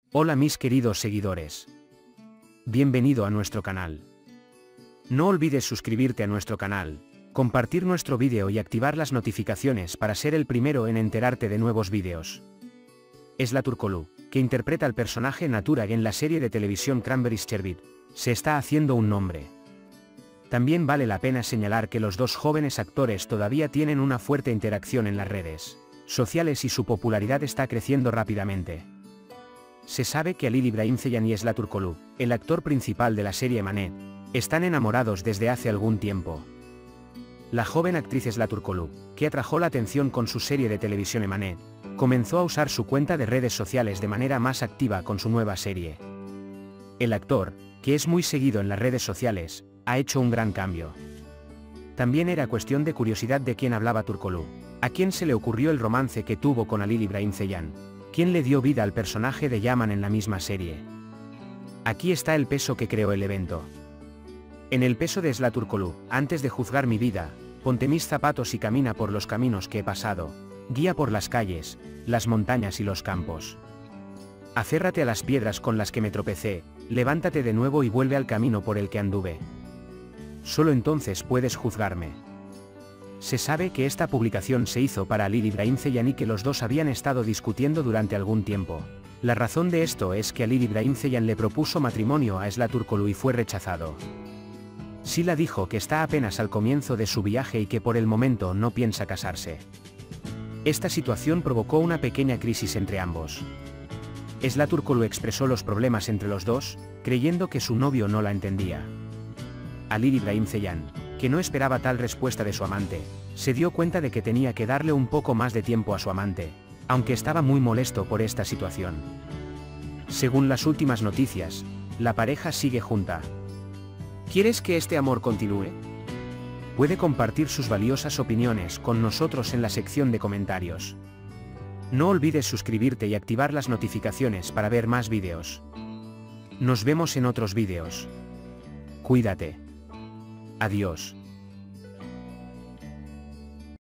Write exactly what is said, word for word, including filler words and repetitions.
Hola mis queridos seguidores. Bienvenido a nuestro canal. No olvides suscribirte a nuestro canal, compartir nuestro vídeo y activar las notificaciones para ser el primero en enterarte de nuevos vídeos. Esla Turkoglu, que interpreta al personaje Naturag en la serie de televisión Cranberries Sherbet, se está haciendo un nombre. También vale la pena señalar que los dos jóvenes actores todavía tienen una fuerte interacción en las redes sociales y su popularidad está creciendo rápidamente. Se sabe que Halil İbrahimseyan y Esla Turkoglu, el actor principal de la serie Emanet, están enamorados desde hace algún tiempo. La joven actriz Esla Turkoglu, que atrajo la atención con su serie de televisión Emanet, comenzó a usar su cuenta de redes sociales de manera más activa con su nueva serie. El actor, que es muy seguido en las redes sociales, ha hecho un gran cambio. También era cuestión de curiosidad de quién hablaba Turkoglu, a quién se le ocurrió el romance que tuvo con Halil İbrahimseyan, quién le dio vida al personaje de Yaman en la misma serie. Aquí está el peso que creó el evento. En el peso de Esla Turkoglu, antes de juzgar mi vida, ponte mis zapatos y camina por los caminos que he pasado, guía por las calles, las montañas y los campos. Aférrate a las piedras con las que me tropecé, levántate de nuevo y vuelve al camino por el que anduve. Solo entonces puedes juzgarme. Se sabe que esta publicación se hizo para Halil İbrahimseyan y que los dos habían estado discutiendo durante algún tiempo. La razón de esto es que Halil İbrahimseyan le propuso matrimonio a Esla Turkoglu y fue rechazado. Sila dijo que está apenas al comienzo de su viaje y que por el momento no piensa casarse. Esta situación provocó una pequeña crisis entre ambos. Esla Turkoglu expresó los problemas entre los dos, creyendo que su novio no la entendía. Halil İbrahimseyan, que no esperaba tal respuesta de su amante, se dio cuenta de que tenía que darle un poco más de tiempo a su amante, aunque estaba muy molesto por esta situación. Según las últimas noticias, la pareja sigue junta. ¿Quieres que este amor continúe? Puede compartir sus valiosas opiniones con nosotros en la sección de comentarios. No olvides suscribirte y activar las notificaciones para ver más vídeos. Nos vemos en otros vídeos. Cuídate. Adiós.